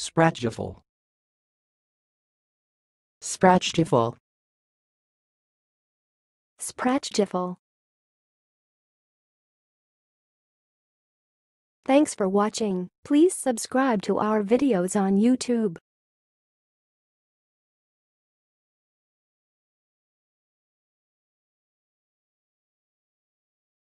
sprachgefühl, sprachgefühl, Sprachgefühl. Thanks for watching. Please subscribe to our videos on YouTube.